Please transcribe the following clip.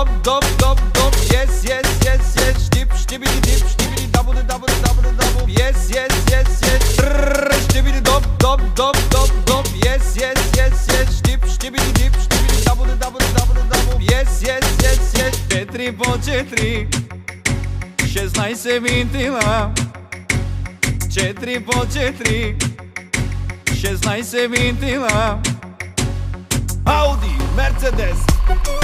dop, dop, dop, dop. Yes, yes, yes, yes. Štip, štibidi dip, štibidi dabu, dabu, dabu, dabu. Yes, yes, yes, yes. Štibidi dop, dop, dop, dop, dop. Yes, yes, yes, yes. Štip, štibidi dip, štibidi dabu, dabu, dabu, dabu. Yes, yes, yes, yes. 4 po 4, 16 se vintila. 4 po 4, 16 se vintila. Audi, Mercedes,